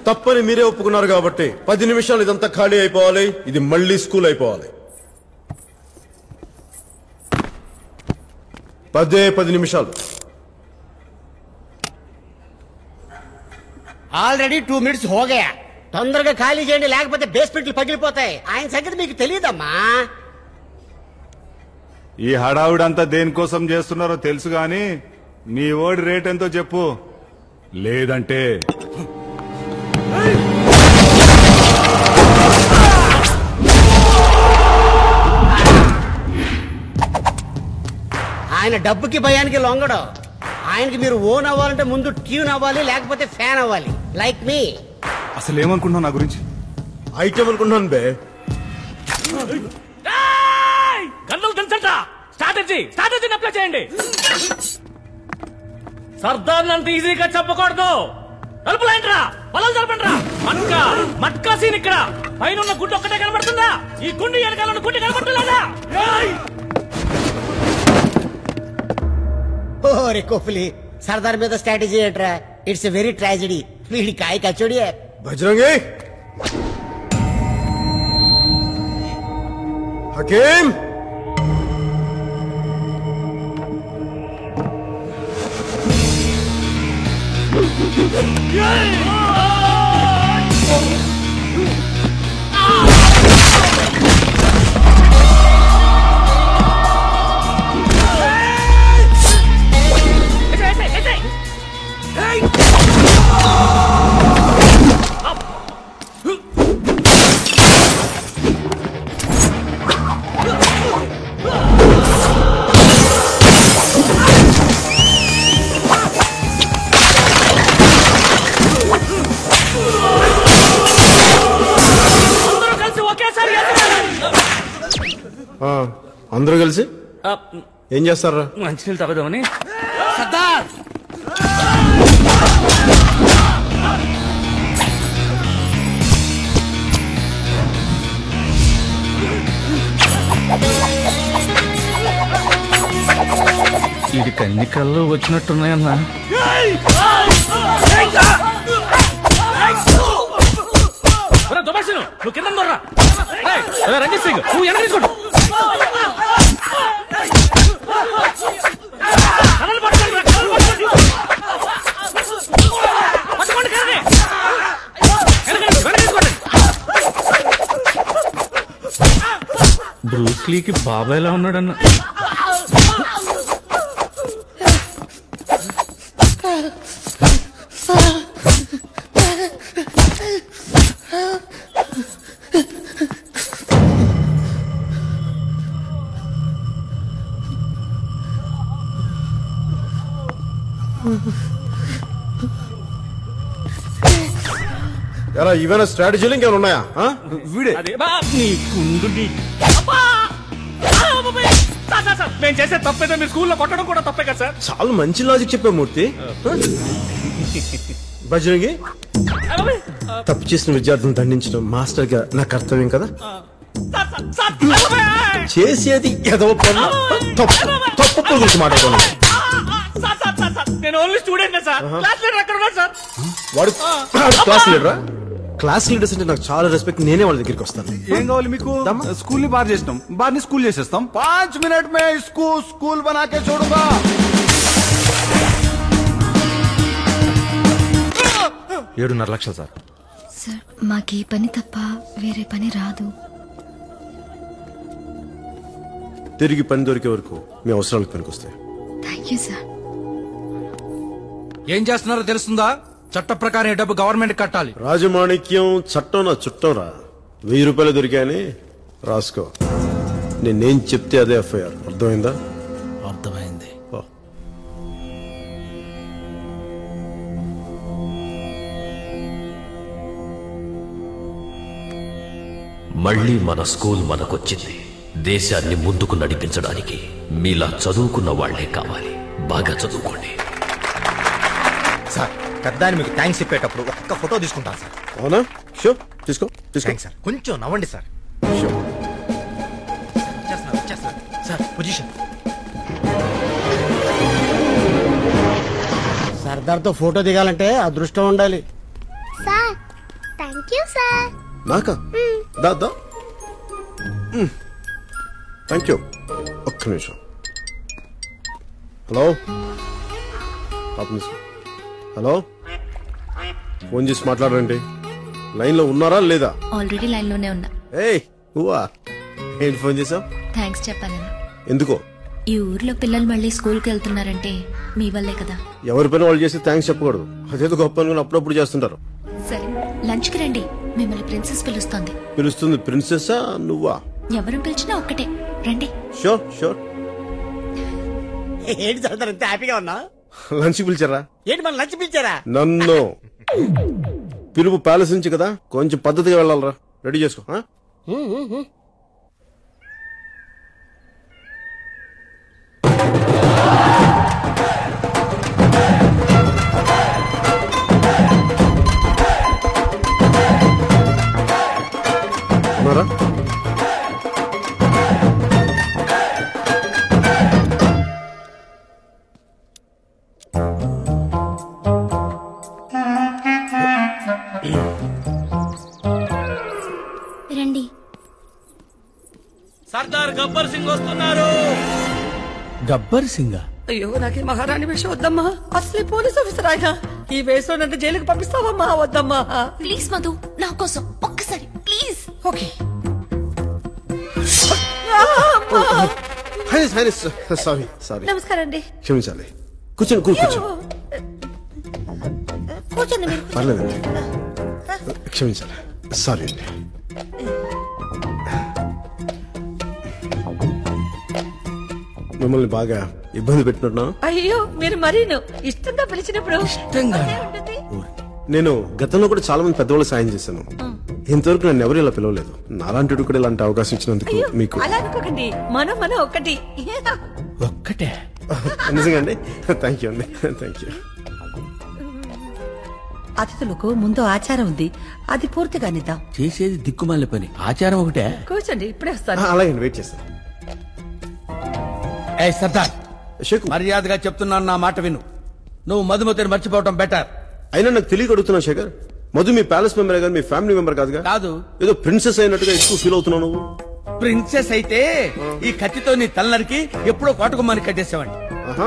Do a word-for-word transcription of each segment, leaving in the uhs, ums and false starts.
తప్పని మీరే ఒప్పుకున్నారు కాబట్టి పది నిమిషాలు ఇదంతా ఖాళీ అయిపోవాలి. ఇది మళ్ళీ స్కూల్ అయిపోవాలి. పదే పది నిమిషాలు. ఆల్రెడీ టూ మినిట్స్ హోగయా. తొందరగా ఖాళీ చేయండి, లేకపోతే బేస్మెంట్లు పగిలిపోతాయి. ఆయన సంగతి మీకు తెలియదమ్మా. ఈ హడావుడంతా దేనికోసం చేస్తున్నారో తెలుసు గాని మీ ఓడి రేట్ ఎంతో చెప్పు, లేదంటే ఆయన డబ్బుకి భయానికి లొంగడం. ఆయనకి మీరు ఓన్ అవ్వాలంటే ముందు ట్యూన్ అవ్వాలి, లేకపోతే ఫ్యాన్ అవ్వాలి. Like me. అసలు ఏమనుకుంటున్నావు నా గురించి? ఐటమ్ అనుకుంటున్నాను బే. గన్నులు తెలుసంట. స్ట్రాటజీ స్ట్రాటజీని అప్లై చేయండి. సర్దార్ అంత ఈజీగా చెప్పకూడదు. తలుపులేంట్రా, పొలం జరపండిరా. మట్కా మట్కా సీన్ ఇక్కడ. పైన ఉన్న గుడ్డు ఒక్కటే కనబడుతుందా? ఈ గుండు వెనకాల ఉన్న గుడ్డు కనబడుతుందా? ఓరే కోహ్లీ, సర్దార్ మీద స్ట్రాటజీ ఏంట్రా? It's a very tragedy. వీడి కాయ కచోడి. బజరంగి, హకీం, అందరూ కలిసి ఏం చేస్తారా? మంచినీళ్ళు తాగుదామని. సర్దార్, ఇది కన్ని కళ్ళు వచ్చినట్టున్నాయన్నా. నువ్వు కింద రంజిత్ సింగ్, నువ్వు ఎన తీసుకోండి. బ్రూస్లీకి బాబాయ్ ఎలా ఉన్నాడన్న. ఎలా ఇవైనా స్ట్రాటజీలు ఇంకేమైనా ఉన్నాయా? వీడే నేను చేసే తప్పేదో మీ స్కూల్లో కొట్టడం కూడా తప్పే కదా సార్. చాలా మంచి లాజిక్ చెప్పే మూర్తి. బజరంగి, తప్పు చేసిన విద్యార్థులను దండించడం మాస్టర్ గా నా కర్తవ్యం కదా. చేసేది ఎదవ పని. తప్పు తప్పు గురించి మాట్లాడుతున్నాను. నేను only student sir. Class leader అక్కడ ఉన్నారు సార్. వాడు క్లాస్ లీడరా? క్లాస్ లీడర్స్ అంటే నాకు చాలా రెస్పెక్ట్. నేనే వాళ్ళ దగ్గరికి వస్తాను. ఏం కావాలి మీకు? స్కూల్ ని బార్ చేసినాం, బార్ ని స్కూల్ చేసేస్తాం. పాంచ్ మినిట్ మే స్కూల్ స్కూల్ బనాకే చూడుగా. ఏడున్నర లక్షలు సార్. సార్, మాకు ఈ పని తప్ప వేరే పని రాదు. తిరిగి పని దొరికే వరకు మీ అవసరాలకు పనికొస్తాయి. Thank you sir. ఏం చేస్తున్నారో తెలుస్తుందా? చట్ట ప్రకారం డబ్బు గవర్నమెంట్ కట్టాలి. రాజమాణిక్యం చట్టం నా చుట్టం రా. వెయ్యి రూపాయలు దొరికాయని రాసుకో. నేనేం చెప్తే అదే ఎఫ్ఐఆర్. అర్థమైందా? అర్థమైంది. మళ్ళీ మన స్కూల్ మనకొచ్చింది. దేశాన్ని ముందుకు నడిపించడానికి మీలా చదువుకున్న వాళ్లే కావాలి. బాగా చదువుకోండి సార్. పెద్దాన్ని మీకు థ్యాంక్స్ చెప్పేటప్పుడు ఒక్క ఫోటో తీసుకుంటాను సార్. అవునా? షో తీసుకో తీసుకో సార్. కొంచెం నవ్వండి సార్. Show sir position. సర్దార్తో ఫోటో దిగాలంటే అదృష్టం ఉండాలి. Sir thank you sir. నాకా దా దా థ్యాంక్ యూ. ఒక్క నిమిషం. హలో హలో ఫోన్ చేసి మాట్లాడండి. లైన్ లో ఉన్నారా లేదా? ఆల్రెడీ లైన్ లోనే ఉన్నా. ఏయ్ నువ్వా? ఏంటి ఫోన్ చేసావు? థ్యాంక్స్ చెప్పాలని. ఎందుకో? ఈ ఊర్లో పిల్లలు మళ్ళీ స్కూల్ కి వెళ్తున్నారంటే మీ వల్లే కదా. ఎవరి పైన వాళ్ళు చేస్తే థ్యాంక్స్ చెప్పకూడదు. అదేదో గొప్ప అనుకుని అప్పుడప్పుడు చేస్తుంటారు. సరే లంచ్ కి రండి, మిమ్మల్ని ప్రిన్సెస్ పిలుస్తోంది. పిలుస్తుంది ప్రిన్సెస్సా నువ్వా? ఎవరు పిలిచినా ఒక్కటే, రండి. Sure sure. ఏంటి చదువుతారు అంత హ్యాపీగా ఉన్నా? లంచ్ పిలిచారా? ఏంటి మన లంచ్ పిలిచారా? నన్ను పిలుపు ప్యాలెస్ నుంచి కదా, కొంచెం పద్ధతిగా వెళ్ళాలరా. రెడీ చేసుకో. ఆ? ఉన్నారా? రండి. సర్దార్ గబ్బర్ సింగ్ వస్తున్నారు. గబ్బర్ సింగ్? అయ్యో నాకే మహారాణి వేషం వద్దమ్మా. అసలే పోలీస్ ఆఫీసర్ ఆయన. ఈ వేషంలో నన్ను జైలుకి పంపిస్తావమ్మా? వద్దమ్మా ప్లీజ్ మధు, నా కోసం ఒక్కసారి ప్లీజ్. ఓకే. Sorry sorry. నమస్కారం అండి. క్షమించాలి. కూర్చోండి కూర్చోండి. కూర్చోండి మీరు. పర్లేదండి, క్షమించాలి. సారీ అండి. మిమ్మల్ని బాగా ఇబ్బంది పెట్టినట్టున్నా? అయ్యో మీరు మరీను ఇష్టంగా పిలిచినప్పుడు ఇష్టంగా ఉంటుంది. నేను గతంలో కూడా చాలా మంది పెద్దవాళ్ళు సాయం చేశాను. ఇంతవరకు నన్ను ఎవరు ఇలా పిలవలేదు. నాలాంటి కూడా ఇలాంటి అవకాశం ఇచ్చినందుకు మీకు. అలా అనుకోకండి, మనం మనం ఒక్కటి. ఒక్కటే? నిజంగా అండి. థ్యాంక్ యూ అండి. Thank you. అతిథులకు ముందు ఆచారం ఉంది, అది పూర్తిగా నిద్దాం. చేసేది దిక్కుమాల పని, ఆచారం ఒకటే. కూర్చోండి, ఇప్పుడే వస్తాను. అలాగే వెయిట్ చేస్తాను. ఏ సర్దార్, షేకు మర్యాదగా చెప్తున్నాను, నా మాట విను. నువ్వు మధుమతిని మర్చిపోవటం బెటర్. అయినా నాకు తెలియక అడుగుతున్నా శేఖర్. మధు మీ ప్యాలెస్ మెంబర్ కానీ మీ ఫ్యామిలీ మెంబర్ కాదుగా? కాదు. ఏదో ప్రిన్సెస్ అయినట్టుగా ఎక్కువ ఫీల్ అవుతున్నావు నువ్వు. ప్రిన్సెస్ అయితే ఈ కత్తితో నీ తలనరికి ఎప్పుడో కోటకుమ్మని కట్టేసావండి.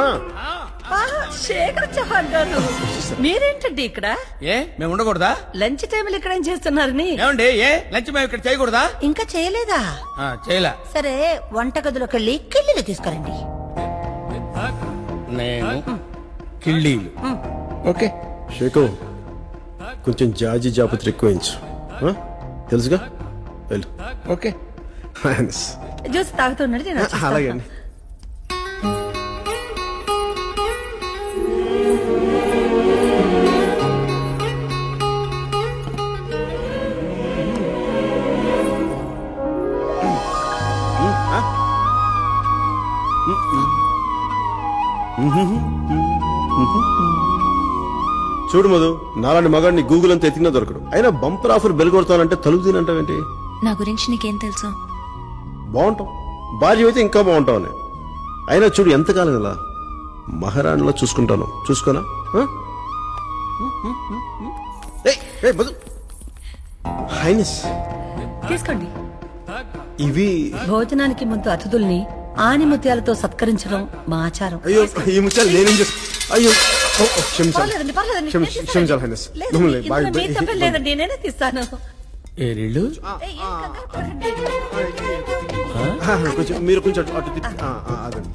శేఖర్ చౌహాన్ గారు, మీరేంటండి ఇక్కడ? ఏ మేము ఉండకూడదా? లంచ్ టైంలో ఇక్కడ ఏం చేస్తున్నారని. ఏమండి, ఏ లంచ్ మేము ఇక్కడ చేయకూడదా? ఇంకా చేయలేదా? చేయలే. సరే వంటగదిలోకి వెళ్ళి కిళ్ళీలు తీసుకురండి. నేను కిళ్ళీలు. ఓకే షేకు, కొంచెం జాజి జాపత్రి ఎక్కువయించు. తెలుసుగా, వెళ్ళు. ఓకే. జ్యూస్ తాగుతున్నాడు. అలాగే అండి. చూడు మధు, నాలాంటి మగాడిని గూగుల్ అంతా ఎతికినా దొరకడు. అయినా బంపర్ ఆఫర్ బెల్ కొడతానంటే తలుపు తినంటావేంటి? నా గురించి నీకేం తెలుసు? బాగుంటావు, భార్య అయితే ఇంకా బాగుంటావు అని. అయినా చూడు ఎంతకాలం ఇలా మహారాణిలో చూసుకుంటాను. చూసుకోనా? హైనెస్ తీసుకోండి. ఇవి భోజనానికి ముందు అతిథుల్ని ఆనిముత్యాలతో సత్కరించడం మా ఆచారం. అయ్యో, ఈ ముత్యాలు నేనేం చేస్తా? అయ్యో క్షమించాలి, పర్లేదండి, పర్లేదండి. క్షమించాలి హైనెస్. లేదు, మిమ్మల్ని బాగా ఇందులో మీ తప్పేం లేదండి, నేనే తీస్తాను. ఏరిళ్ళు ఏయ్, ఏం కంగారు పడకండి. కొంచెం మీరు కొంచెం అటు అటు తిప్పి. ఆ, ఆ, అదండి.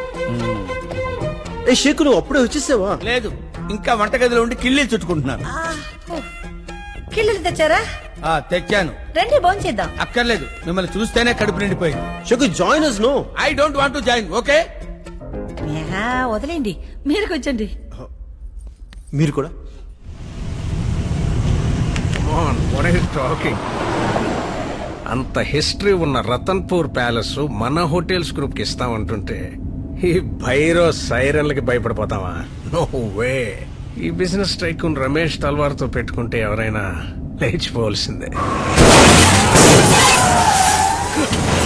ఏ షేకు, నువ్వు అప్పుడే వచ్చేసావా? లేదు, ఇంకా వంటగదిలో ఉండి కిళ్ళీలు చుట్టుకుంటున్నాను. ఆ, ఓ. కిళ్ళలు తెచ్చారా? ఆ తెచ్చాను. రండి భోంచేద్దాం. అక్కర్లేదు, మిమ్మల్ని చూస్తేనే కడుపు నిండిపోయింది. షేకు, join us. No, I don't want to join. Okay, వదిలేండి, మీరు కూర్చోండి. మీరు కూడా. టాకింగ్ అంత హిస్టరీ ఉన్న రతన్పూర్ ప్యాలెస్ మన హోటల్స్ గ్రూప్ కి ఇస్తామంటుంటే ఈ భైరో సైరన్లకి భయపడిపోతావా? No way. ఈ బిజినెస్ టైకూన్ రమేష్ తల్వార్తో పెట్టుకుంటే ఎవరైనా లేచిపోవలసిందే.